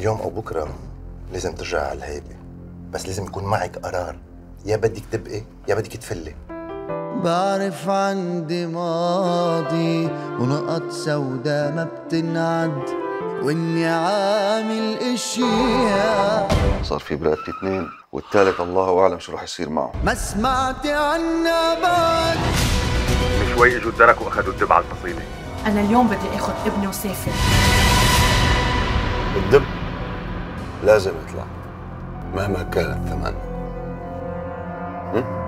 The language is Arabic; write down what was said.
اليوم او بكره لازم ترجع على الهيبه، بس لازم يكون معك قرار، يا بدك تبقي يا بدك تفلي. بعرف عندي ماضي ونقط سودا ما بتنعد، واني عامل اشياء صار في برقبتي اثنين والثالث الله اعلم شو رح يصير معه. ما سمعت عنها بعد. من شوي اجوا الدرك واخذوا الدب على الفصيله. انا اليوم بدي اخذ ابني وسافر. الدب لازم يطلع مهما كان الثمن.